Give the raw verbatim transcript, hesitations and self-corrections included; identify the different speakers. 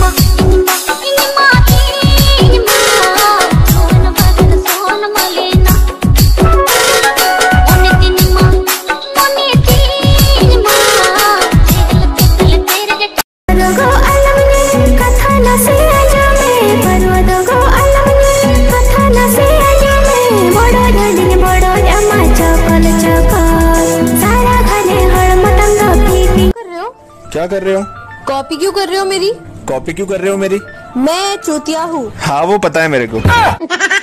Speaker 1: क्या कर रहे हो?
Speaker 2: कॉपी क्यों कर रहे हो मेरी?
Speaker 1: कॉपी क्यों कर रहे हो मेरी?
Speaker 2: मैं चूतिया हूँ।
Speaker 1: हाँ वो पता है मेरे को।